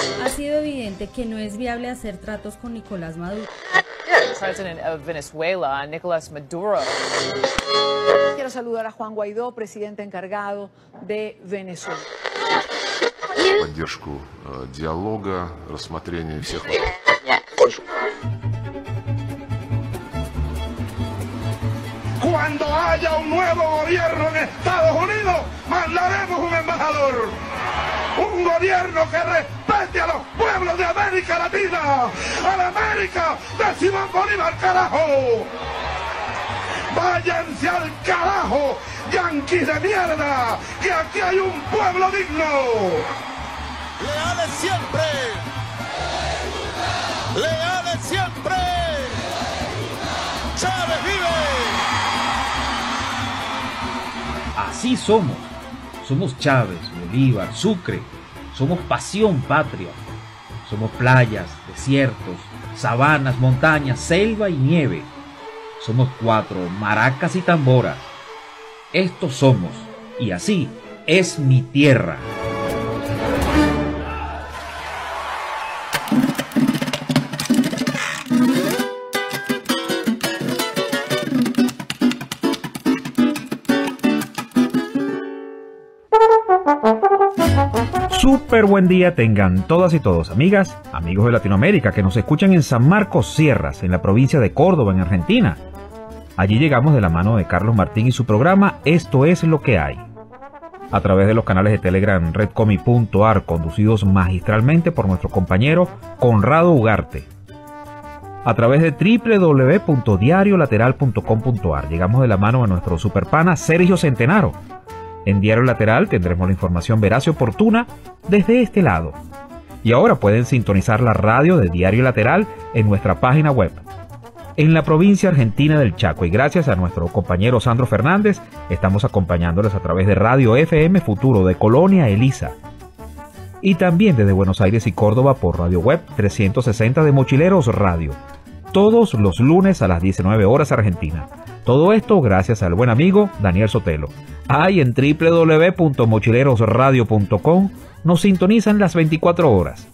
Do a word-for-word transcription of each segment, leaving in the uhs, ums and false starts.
Ha sido evidente que no es viable hacer tratos con Nicolás Maduro. President of Venezuela, Nicolás Maduro. Quiero saludar a Juan Guaidó, presidente encargado de Venezuela. Поддержку диалога, рассмотрение всех. Cuando haya un nuevo gobierno en Estados Unidos, mandaremos un embajador. Un gobierno que respete a los pueblos de América Latina. A la América de Simón Bolívar, carajo. Váyanse al carajo, yanquis de mierda, que aquí hay un pueblo digno. Leales siempre. Leales siempre. Chávez vive. Así somos. Somos Chávez, Bolívar, Sucre. Somos pasión patria. Somos playas, desiertos, sabanas, montañas, selva y nieve. Somos cuatro, maracas y tamboras. Estos somos, y así es mi tierra. Súper buen día tengan todas y todos, amigas, amigos de Latinoamérica que nos escuchan en San Marcos Sierras, en la provincia de Córdoba, en Argentina. Allí llegamos de la mano de Carlos Martín y su programa Esto es lo que hay. A través de los canales de Telegram redcomi punto ar, conducidos magistralmente por nuestro compañero Conrado Ugarte. A través de doble u doble u doble u punto diario lateral punto com punto ar llegamos de la mano de nuestro superpana Sergio Centenaro. En Diario Lateral tendremos la información veraz y oportuna desde este lado. Y ahora pueden sintonizar la radio de Diario Lateral en nuestra página web. En la provincia argentina del Chaco, y gracias a nuestro compañero Sandro Fernández, estamos acompañándoles a través de Radio F M Futuro de Colonia Elisa. Y también desde Buenos Aires y Córdoba por Radio Web trescientos sesenta de Mochileros Radio, todos los lunes a las diecinueve horas Argentina. Todo esto gracias al buen amigo Daniel Sotelo. Ahí en doble u doble u doble u punto mochileros radio punto com nos sintonizan las veinticuatro horas.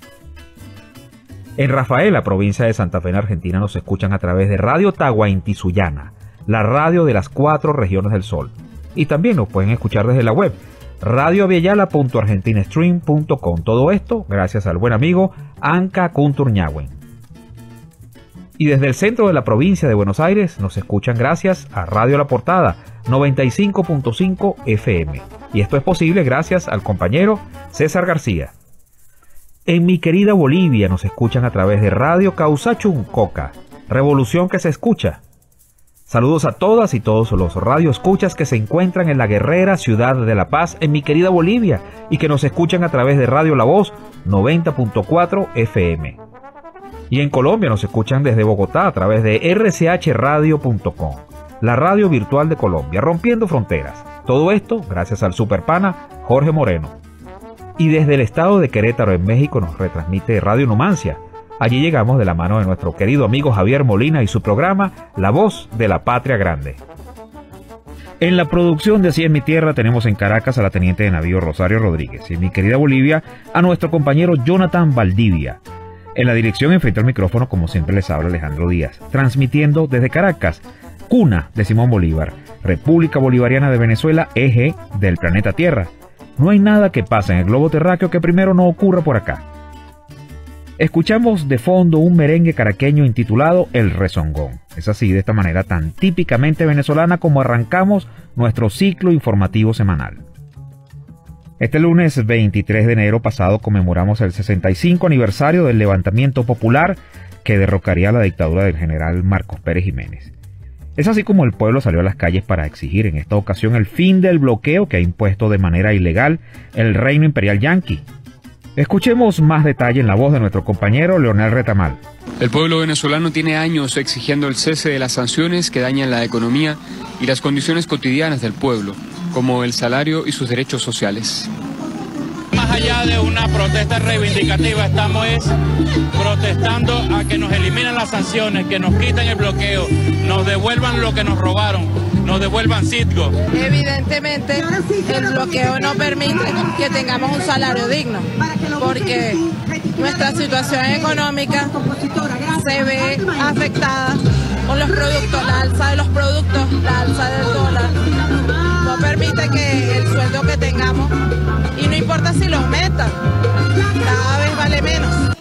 En Rafaela, provincia de Santa Fe, en Argentina, nos escuchan a través de Radio Tahuantinsuyo, la radio de las cuatro regiones del sol. Y también nos pueden escuchar desde la web radio aviala punto argentinastream punto com. Todo esto gracias al buen amigo Anca Kunturñahuen. Y desde el centro de la provincia de Buenos Aires nos escuchan gracias a Radio La Portada noventa y cinco punto cinco F M. Y esto es posible gracias al compañero César García. En mi querida Bolivia nos escuchan a través de Radio Causachuncoca, Revolución que se escucha. Saludos a todas y todos los radioescuchas que se encuentran en la guerrera ciudad de La Paz, en mi querida Bolivia, y que nos escuchan a través de Radio La Voz noventa punto cuatro F M. Y en Colombia nos escuchan desde Bogotá a través de erre ce hache radio punto com, la radio virtual de Colombia, rompiendo fronteras. Todo esto gracias al superpana Jorge Moreno. Y desde el estado de Querétaro, en México, nos retransmite Radio Numancia. Allí llegamos de la mano de nuestro querido amigo Javier Molina y su programa La Voz de la Patria Grande. En la producción de Así es mi tierra tenemos en Caracas a la teniente de navío Rosario Rodríguez y en mi querida Bolivia a nuestro compañero Jonathan Valdivia. En la dirección, enfrente al micrófono, como siempre les habla Alejandro Díaz, transmitiendo desde Caracas, cuna de Simón Bolívar, República Bolivariana de Venezuela, eje del planeta Tierra. No hay nada que pase en el globo terráqueo que primero no ocurra por acá. Escuchamos de fondo un merengue caraqueño intitulado El Rezongón. Es así, de esta manera tan típicamente venezolana como arrancamos nuestro ciclo informativo semanal. Este lunes veintitrés de enero pasado conmemoramos el sesenta y cinco aniversario del levantamiento popular que derrocaría la dictadura del general Marcos Pérez Jiménez. Es así como el pueblo salió a las calles para exigir en esta ocasión el fin del bloqueo que ha impuesto de manera ilegal el reino imperial yanqui. Escuchemos más detalle en la voz de nuestro compañero Leonel Retamal. El pueblo venezolano tiene años exigiendo el cese de las sanciones que dañan la economía y las condiciones cotidianas del pueblo, como el salario y sus derechos sociales. Más allá de una protesta reivindicativa, estamos es protestando a que nos eliminen las sanciones, que nos quiten el bloqueo, nos devuelvan lo que nos robaron. nos devuelvan Citgo. Evidentemente, el bloqueo no permite que tengamos un salario digno, porque nuestra situación económica se ve afectada con los productos, la alza de los productos, la alza del dólar. No permite que el sueldo que tengamos, y no importa si lo aumentan, cada vez vale menos.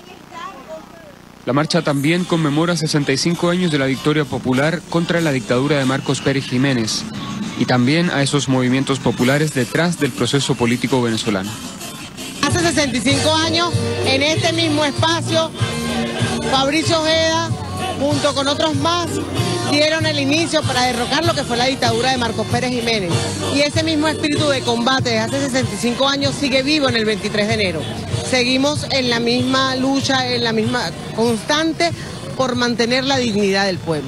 La marcha también conmemora sesenta y cinco años de la victoria popular contra la dictadura de Marcos Pérez Jiménez y también a esos movimientos populares detrás del proceso político venezolano. Hace sesenta y cinco años, en este mismo espacio, Fabricio Ojeda, junto con otros más, dieron el inicio para derrocar lo que fue la dictadura de Marcos Pérez Jiménez. Y ese mismo espíritu de combate de hace sesenta y cinco años sigue vivo en el veintitrés de enero. Seguimos en la misma lucha, en la misma constante por mantener la dignidad del pueblo.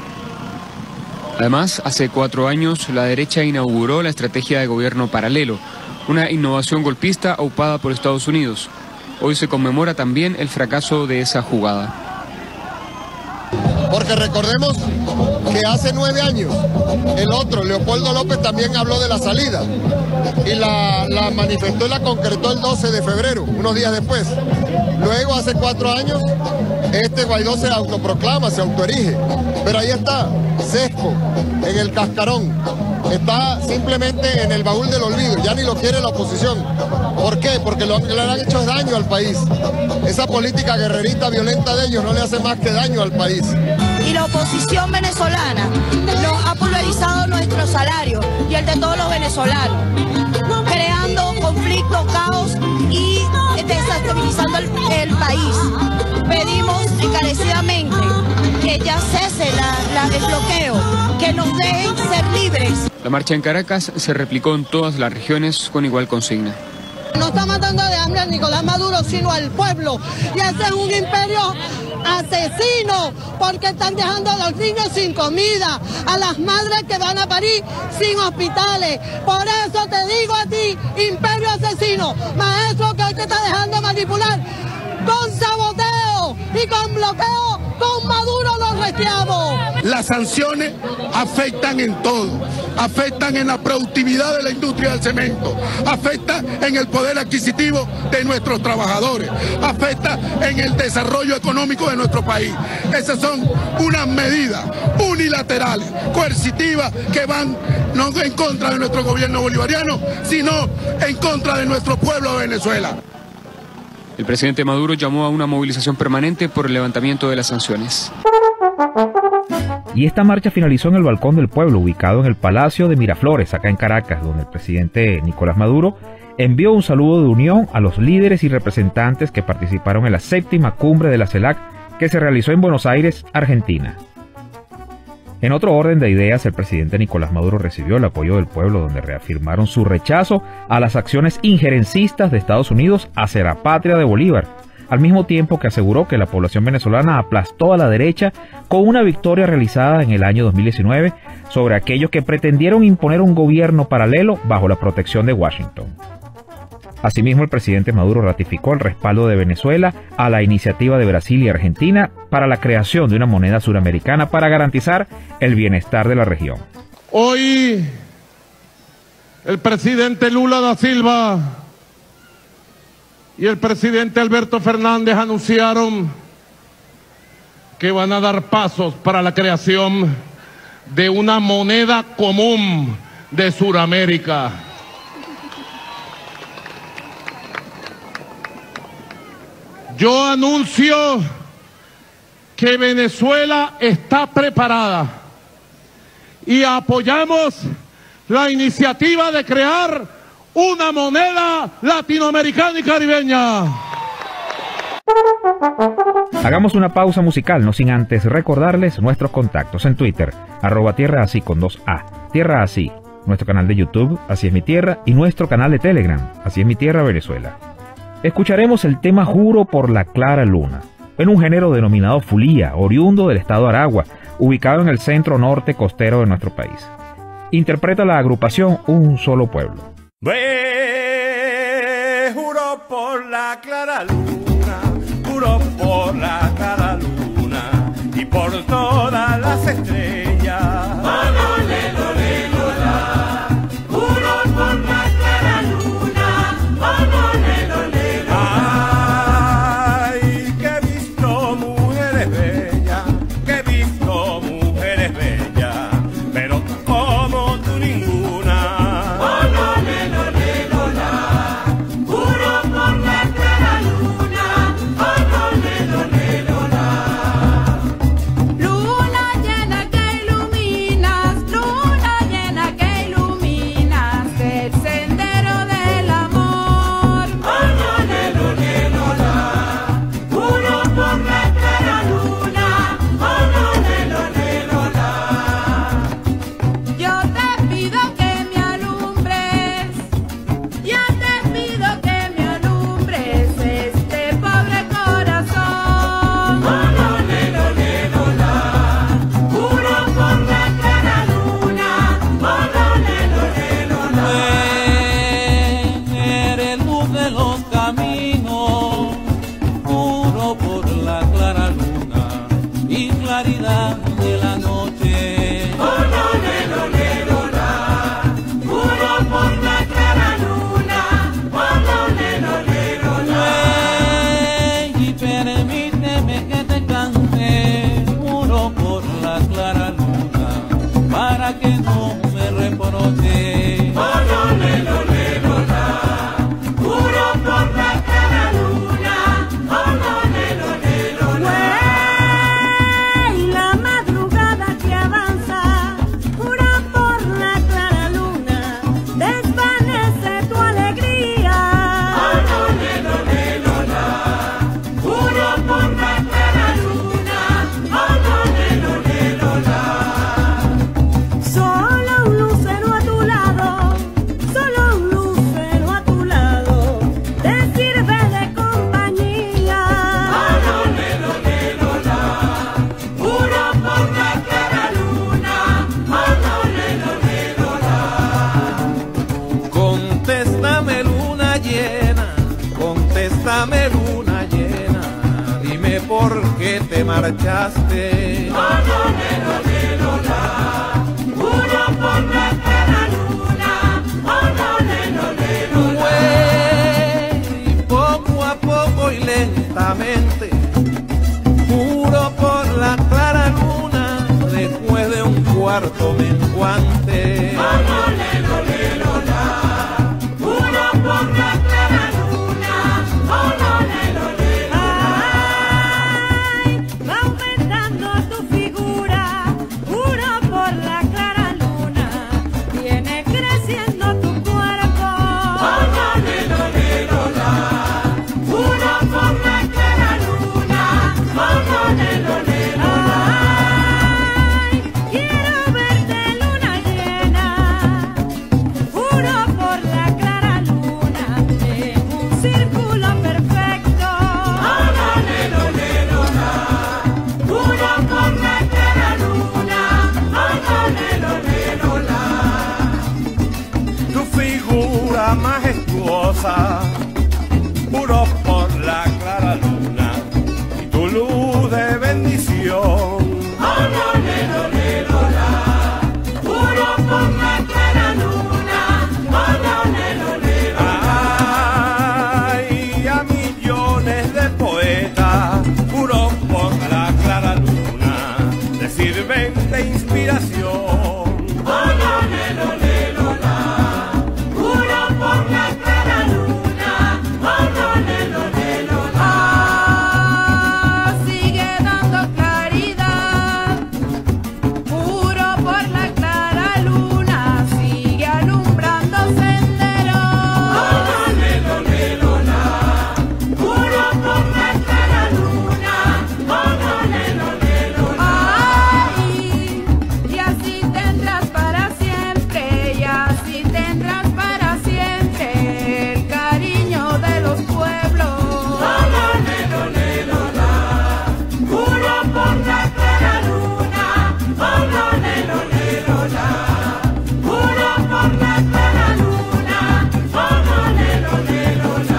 Además, hace cuatro años la derecha inauguró la estrategia de gobierno paralelo, una innovación golpista aupada por Estados Unidos. Hoy se conmemora también el fracaso de esa jugada. Porque recordemos que hace nueve años el otro, Leopoldo López, también habló de la salida y la, la manifestó y la concretó el doce de febrero, unos días después. Luego, hace cuatro años, este Guaidó se autoproclama, se autoerige, pero ahí está, sesco, en el cascarón. Está simplemente en el baúl del olvido, ya ni lo quiere la oposición. ¿Por qué? Porque lo que le han hecho es daño al país. Esa política guerrerista violenta de ellos no le hace más que daño al país. Y la oposición venezolana nos ha pulverizado nuestro salario y el de todos los venezolanos, creando conflicto, caos y desestabilizando el, el país. Pedimos encarecidamente que ya cese la, la, el bloqueo, que nos dejen ser libres. La marcha en Caracas se replicó en todas las regiones con igual consigna. No está matando de hambre a Nicolás Maduro, sino al pueblo. Y ese es un imperio asesino, porque están dejando a los niños sin comida, a las madres que van a parir sin hospitales. Por eso te digo a ti, imperio asesino, maestro, que hoy te está dejando manipular con saboteo y con bloqueo. Con Maduro los retiamos. Las sanciones afectan en todo, afectan en la productividad de la industria del cemento, afectan en el poder adquisitivo de nuestros trabajadores, afecta en el desarrollo económico de nuestro país. Esas son unas medidas unilaterales, coercitivas, que van no en contra de nuestro gobierno bolivariano, sino en contra de nuestro pueblo de Venezuela. El presidente Maduro llamó a una movilización permanente por el levantamiento de las sanciones. Y esta marcha finalizó en el Balcón del Pueblo, ubicado en el Palacio de Miraflores, acá en Caracas, donde el presidente Nicolás Maduro envió un saludo de unión a los líderes y representantes que participaron en la séptima cumbre de la CELAC que se realizó en Buenos Aires, Argentina. En otro orden de ideas, el presidente Nicolás Maduro recibió el apoyo del pueblo, donde reafirmaron su rechazo a las acciones injerencistas de Estados Unidos hacia la patria de Bolívar, al mismo tiempo que aseguró que la población venezolana aplastó a la derecha con una victoria realizada en el año dos mil diecinueve sobre aquellos que pretendieron imponer un gobierno paralelo bajo la protección de Washington. Asimismo, el presidente Maduro ratificó el respaldo de Venezuela a la iniciativa de Brasil y Argentina para la creación de una moneda suramericana para garantizar el bienestar de la región. Hoy, el presidente Lula da Silva y el presidente Alberto Fernández anunciaron que van a dar pasos para la creación de una moneda común de Suramérica. Yo anuncio que Venezuela está preparada y apoyamos la iniciativa de crear una moneda latinoamericana y caribeña. Hagamos una pausa musical, no sin antes recordarles nuestros contactos en Twitter, arroba Tierra Así con dos A, Tierra Así, nuestro canal de YouTube, Así es mi Tierra, y nuestro canal de Telegram, Así es mi Tierra Venezuela. Escucharemos el tema Juro por la Clara Luna, en un género denominado fulía, oriundo del estado Aragua, ubicado en el centro norte costero de nuestro país. Interpreta la agrupación Un Solo Pueblo. Ve, juro por la clara luna, juro por la clara luna y por todas las estrellas. Manole, lole. noche. Olole, lole, lola, juro por la clara luna. Olole, lole, lola. Güey, la madrugada que avanza, juro por la clara luna, desvanece tu alegría. Olole, lole, lola, juro por la clara luna. Olole, lole, lola. Solo un lucero a tu lado, solo un lucero a tu lado, te sirve de compañía. Olole, lole, lola, juro por la clara luna. Olole, lole, lola. Contéstame luna llena, contéstame luna llena, dime por qué te marchaste. Olole, lole, lola, juro por la clara luna. Olole, lole, lola. Güey, poco a poco y lentamente, juro por la clara luna, después de un cuarto menguante. Olole, lole, lola, juro por la clara luna. Olole, lole, Ay, va aumentando tu figura, juro por la clara luna, viene creciendo tu cuerpo. Olole, lole, lola, juro por la clara luna. Olole, lole, lola. Ay, quiero verte luna llena, juro por la clara luna, en un círculo perfecto. Olole, lole, lola, juro por la clara luna. Olole, lole, lola. Tu figura majestuosa, juro por la clara luna, y tu luz de bendición. Olole, lole, lola, juro por la clara luna. Olole, lole, lola. Ay, a millones de poetas, juro por la clara luna, te sirven de inspiración. Olole, lole, lola, juro por la clara luna. Olole, lole, lola. Ah, sigue dando claridad, juro por la clara luna, sigue alumbrando senderos. Olole, lole, lola, juro por la clara luna. Olole, lole, lola. Ay, y así tendrás para siempre, y así tendrás para siempre el cariño de los pueblos. Olole, lole, lola, juro por la clara luna. Olole, lole, lola, juro por la clara luna. Olole, lole,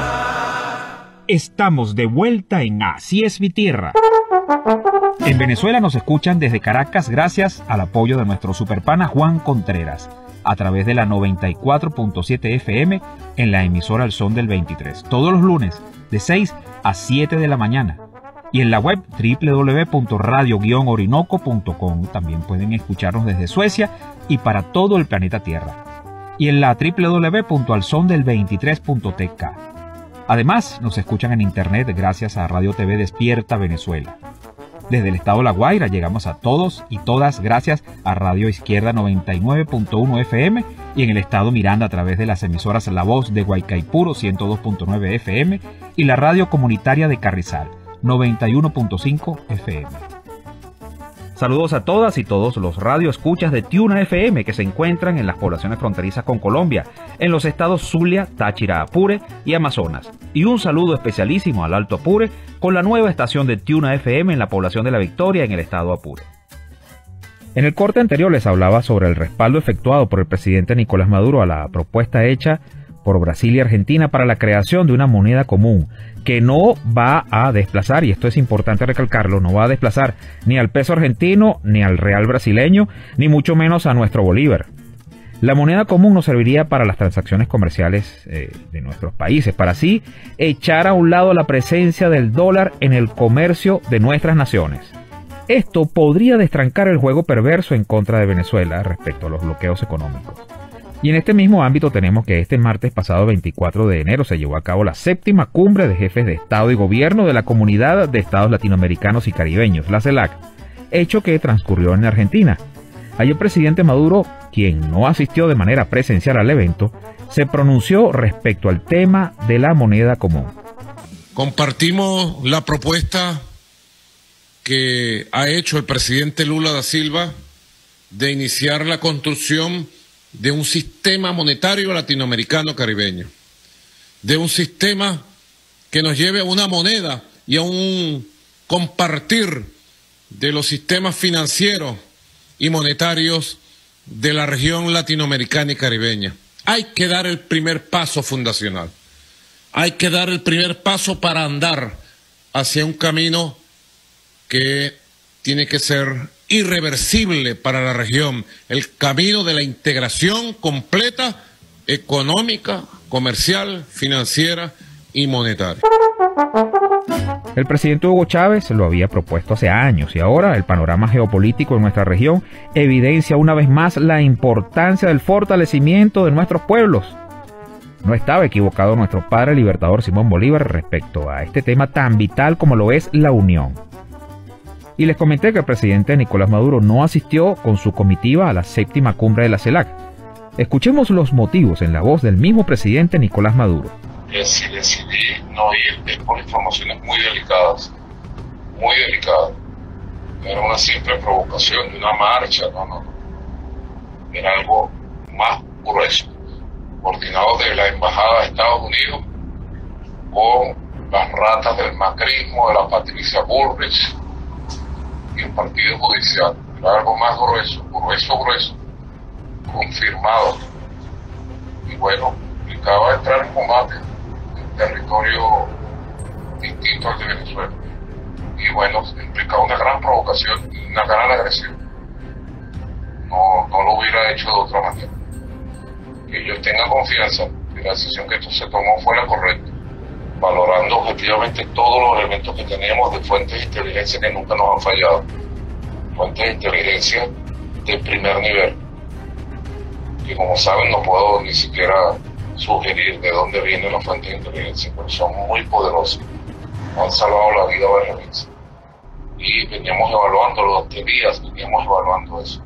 lola. Estamos de vuelta en Así es mi tierra. En Venezuela nos escuchan desde Caracas gracias al apoyo de nuestro superpana Juan Contreras, a través de la noventa y cuatro punto siete F M en la emisora El Son del veintitrés, todos los lunes de seis a siete de la mañana. Y en la web doble u doble u doble u punto radio guion orinoco punto com también pueden escucharnos desde Suecia y para todo el planeta Tierra. Y en la doble u doble u doble u punto al son del veintitrés punto t k. Además, nos escuchan en internet gracias a Radio T V Despierta Venezuela. Desde el estado La Guaira llegamos a todos y todas gracias a Radio Izquierda noventa y nueve punto uno F M y en el estado Miranda a través de las emisoras La Voz de Guaycaipuro ciento dos punto nueve F M y la radio comunitaria de Carrizal noventa y uno punto cinco F M. Saludos a todas y todos los radioescuchas de Tiuna F M que se encuentran en las poblaciones fronterizas con Colombia, en los estados Zulia, Táchira, Apure y Amazonas. Y un saludo especialísimo al Alto Apure con la nueva estación de Tiuna F M en la población de La Victoria en el estado Apure. En el corte anterior les hablaba sobre el respaldo efectuado por el presidente Nicolás Maduro a la propuesta hecha por Brasil y Argentina para la creación de una moneda común que no va a desplazar, y esto es importante recalcarlo, no va a desplazar ni al peso argentino, ni al real brasileño, ni mucho menos a nuestro bolívar. La moneda común nos serviría para las transacciones comerciales eh, de nuestros países, para así echar a un lado la presencia del dólar en el comercio de nuestras naciones. Esto podría destrancar el juego perverso en contra de Venezuela respecto a los bloqueos económicos. Y en este mismo ámbito tenemos que este martes pasado veinticuatro de enero se llevó a cabo la séptima cumbre de jefes de Estado y Gobierno de la Comunidad de Estados Latinoamericanos y Caribeños, la CELAC, hecho que transcurrió en Argentina. Allí el presidente Maduro, quien no asistió de manera presencial al evento, se pronunció respecto al tema de la moneda común. Compartimos la propuesta que ha hecho el presidente Lula da Silva de iniciar la construcción de un sistema monetario latinoamericano caribeño, de un sistema que nos lleve a una moneda y a un compartir de los sistemas financieros y monetarios de la región latinoamericana y caribeña. Hay que dar el primer paso fundacional, hay que dar el primer paso para andar hacia un camino que tiene que ser irreversible para la región, el camino de la integración completa, económica, comercial, financiera y monetaria. El presidente Hugo Chávez lo había propuesto hace años y ahora el panorama geopolítico en nuestra región evidencia una vez más la importancia del fortalecimiento de nuestros pueblos. No estaba equivocado nuestro padre libertador Simón Bolívar respecto a este tema tan vital como lo es la unión. Y les comenté que el presidente Nicolás Maduro no asistió con su comitiva a la séptima cumbre de la CELAC. Escuchemos los motivos en la voz del mismo presidente Nicolás Maduro. Si decidí no ir es por informaciones muy delicadas, muy delicadas. Era una simple provocación de una marcha, no, no, no. Era algo más grueso, coordinado de la Embajada de Estados Unidos con las ratas del macrismo, de la Patricia Bullrich y el Partido Judicial. Era algo más grueso, grueso, grueso, confirmado. Y bueno, implicaba entrar en combate en territorio distinto al de Venezuela. Y bueno, implicaba una gran provocación y una gran agresión. No, no lo hubiera hecho de otra manera. Que ellos tengan confianza que la decisión que esto se tomó fue la correcta, valorando objetivamente todos los elementos que teníamos de fuentes de inteligencia que nunca nos han fallado, fuentes de inteligencia de primer nivel, que como saben no puedo ni siquiera sugerir de dónde vienen las fuentes de inteligencia, pero son muy poderosas, han salvado la vida varias veces. Y veníamos evaluando los días, veníamos evaluando eso.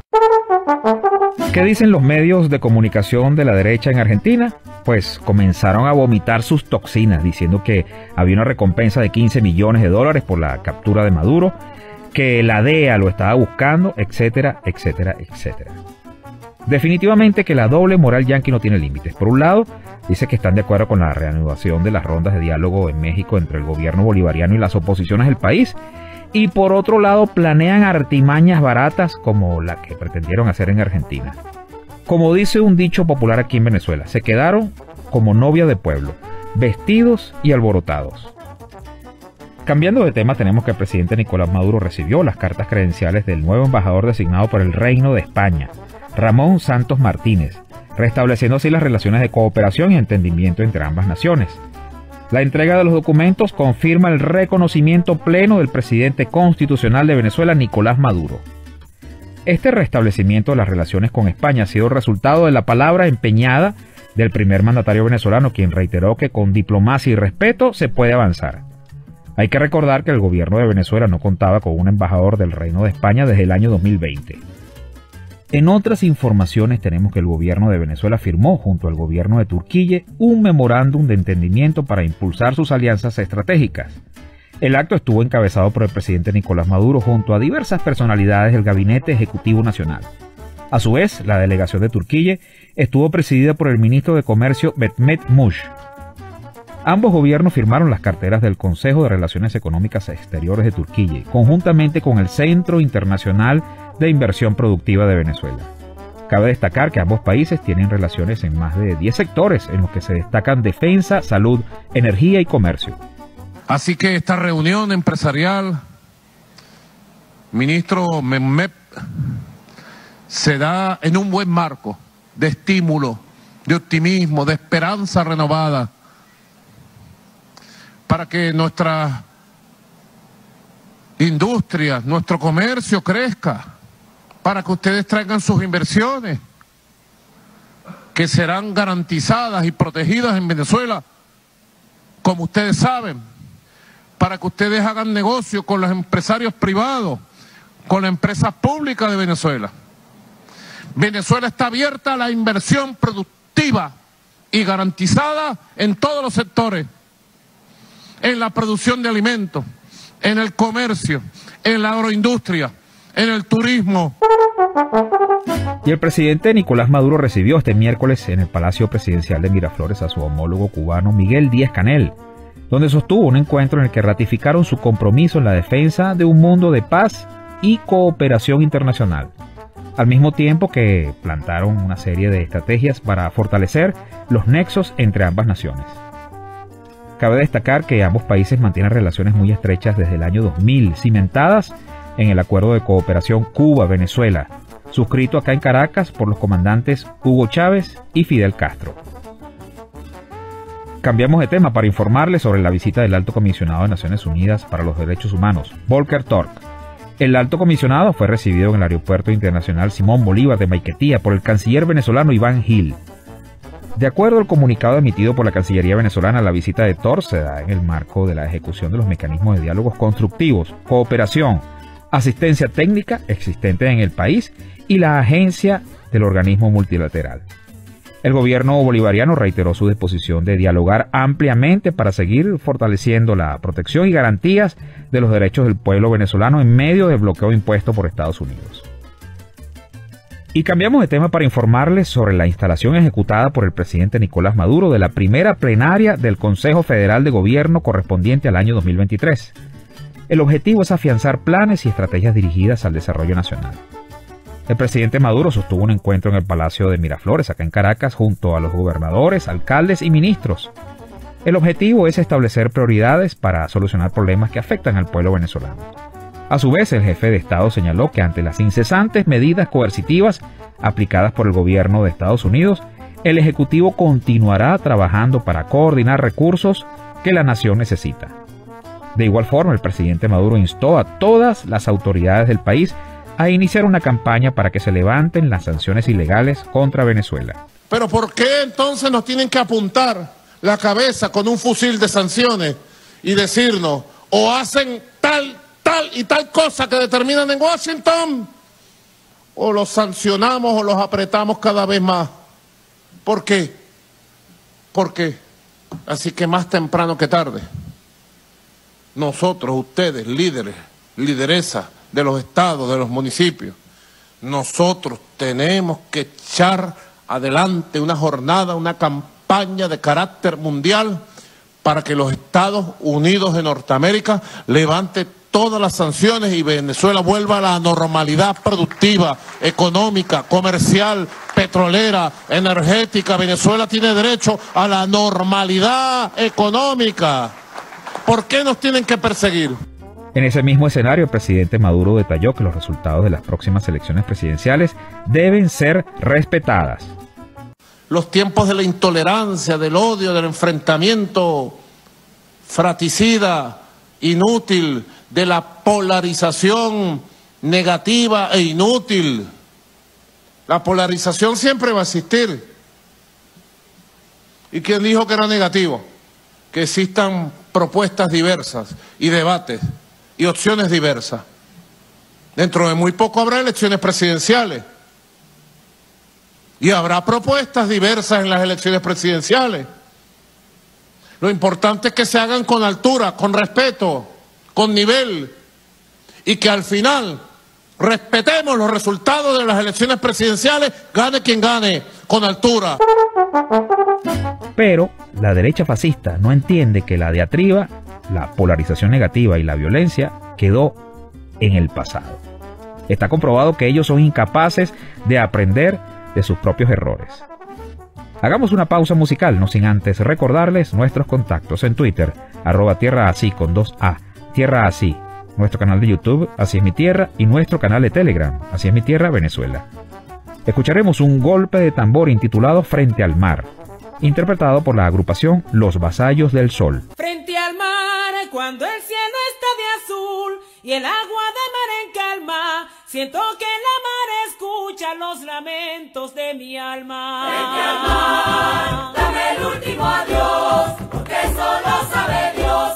¿Qué dicen los medios de comunicación de la derecha en Argentina? Pues comenzaron a vomitar sus toxinas diciendo que había una recompensa de quince millones de dólares por la captura de Maduro, que la D E A lo estaba buscando, etcétera, etcétera, etcétera. Definitivamente que la doble moral yanqui no tiene límites. Por un lado, dice que están de acuerdo con la reanudación de las rondas de diálogo en México entre el gobierno bolivariano y las oposiciones del país, y por otro lado planean artimañas baratas como la que pretendieron hacer en Argentina. Como dice un dicho popular aquí en Venezuela, se quedaron como novia de pueblo, vestidos y alborotados. Cambiando de tema, tenemos que el presidente Nicolás Maduro recibió las cartas credenciales del nuevo embajador designado por el Reino de España, Ramón Santos Martínez, restableciendo así las relaciones de cooperación y entendimiento entre ambas naciones. La entrega de los documentos confirma el reconocimiento pleno del presidente constitucional de Venezuela, Nicolás Maduro. Este restablecimiento de las relaciones con España ha sido resultado de la palabra empeñada del primer mandatario venezolano, quien reiteró que con diplomacia y respeto se puede avanzar. Hay que recordar que el gobierno de Venezuela no contaba con un embajador del Reino de España desde el año dos mil veinte. En otras informaciones tenemos que el gobierno de Venezuela firmó junto al gobierno de Turquía un memorándum de entendimiento para impulsar sus alianzas estratégicas. El acto estuvo encabezado por el presidente Nicolás Maduro junto a diversas personalidades del Gabinete Ejecutivo Nacional. A su vez, la delegación de Turquía estuvo presidida por el ministro de Comercio Mehmet Muş. Ambos gobiernos firmaron las carteras del Consejo de Relaciones Económicas Exteriores de Turquía, conjuntamente con el Centro Internacional de Inversión Productiva de Venezuela. Cabe destacar que ambos países tienen relaciones en más de diez sectores, en los que se destacan defensa, salud, energía y comercio. Así que esta reunión empresarial, ministro Mehmet, se da en un buen marco de estímulo, de optimismo, de esperanza renovada, para que nuestra industria, nuestro comercio crezca, para que ustedes traigan sus inversiones, que serán garantizadas y protegidas en Venezuela, como ustedes saben, para que ustedes hagan negocio con los empresarios privados, con las empresas públicas de Venezuela. Venezuela está abierta a la inversión productiva y garantizada en todos los sectores, en la producción de alimentos, en el comercio, en la agroindustria, en el turismo. Y el presidente Nicolás Maduro recibió este miércoles en el Palacio Presidencial de Miraflores a su homólogo cubano Miguel Díaz-Canel, donde sostuvo un encuentro en el que ratificaron su compromiso en la defensa de un mundo de paz y cooperación internacional, al mismo tiempo que plantaron una serie de estrategias para fortalecer los nexos entre ambas naciones. Cabe destacar que ambos países mantienen relaciones muy estrechas desde el año dos mil, cimentadas en el Acuerdo de Cooperación Cuba-Venezuela, suscrito acá en Caracas por los comandantes Hugo Chávez y Fidel Castro. Cambiamos de tema para informarles sobre la visita del Alto Comisionado de Naciones Unidas para los Derechos Humanos, Volker Turk. El alto comisionado fue recibido en el Aeropuerto Internacional Simón Bolívar de Maiquetía por el canciller venezolano Iván Gil. De acuerdo al comunicado emitido por la Cancillería venezolana, la visita de Turk se da en el marco de la ejecución de los mecanismos de diálogos constructivos, cooperación, asistencia técnica existente en el país y la agencia del organismo multilateral. El gobierno bolivariano reiteró su disposición de dialogar ampliamente para seguir fortaleciendo la protección y garantías de los derechos del pueblo venezolano en medio del bloqueo impuesto por Estados Unidos. Y cambiamos de tema para informarles sobre la instalación ejecutada por el presidente Nicolás Maduro de la primera plenaria del Consejo Federal de Gobierno correspondiente al año dos mil veintitrés. El objetivo es afianzar planes y estrategias dirigidas al desarrollo nacional. El presidente Maduro sostuvo un encuentro en el Palacio de Miraflores, acá en Caracas, junto a los gobernadores, alcaldes y ministros. El objetivo es establecer prioridades para solucionar problemas que afectan al pueblo venezolano. A su vez, el jefe de Estado señaló que ante las incesantes medidas coercitivas aplicadas por el gobierno de Estados Unidos, el Ejecutivo continuará trabajando para coordinar recursos que la nación necesita. De igual forma, el presidente Maduro instó a todas las autoridades del país a iniciar una campaña para que se levanten las sanciones ilegales contra Venezuela. Pero ¿por qué entonces nos tienen que apuntar la cabeza con un fusil de sanciones y decirnos o hacen tal, tal y tal cosa que determinan en Washington, o los sancionamos o los apretamos cada vez más? ¿Por qué? ¿Por qué? Así que más temprano que tarde, nosotros, ustedes, líderes, lideresas de los estados, de los municipios, nosotros tenemos que echar adelante una jornada, una campaña de carácter mundial para que los Estados Unidos de Norteamérica levante todas las sanciones y Venezuela vuelva a la normalidad productiva, económica, comercial, petrolera, energética. Venezuela tiene derecho a la normalidad económica. ¿Por qué nos tienen que perseguir? En ese mismo escenario, el presidente Maduro detalló que los resultados de las próximas elecciones presidenciales deben ser respetadas. Los tiempos de la intolerancia, del odio, del enfrentamiento fratricida, inútil, de la polarización negativa e inútil. La polarización siempre va a existir. ¿Y quién dijo que era negativo? Que existan propuestas diversas y debates y opciones diversas. Dentro de muy poco habrá elecciones presidenciales y habrá propuestas diversas en las elecciones presidenciales. Lo importante es que se hagan con altura, con respeto, con nivel, y que al final respetemos los resultados de las elecciones presidenciales, gane quien gane, con altura. Pero la derecha fascista no entiende que la diatriba, la polarización negativa y la violencia quedó en el pasado. Está comprobado que ellos son incapaces de aprender de sus propios errores. Hagamos una pausa musical, no sin antes recordarles nuestros contactos en Twitter, arroba Tierra Así con dos A, Tierra Así, nuestro canal de YouTube, Así es mi Tierra, y nuestro canal de Telegram, Así es mi Tierra, Venezuela. Escucharemos un golpe de tambor intitulado Frente al Mar, interpretado por la agrupación Los Vasallos del Sol. Frente al mar, cuando el cielo está de azul y el agua de mar en calma, siento que la mar escucha callar los lamentos de mi alma. De mi alma, dame el último adiós, porque solo sabe Dios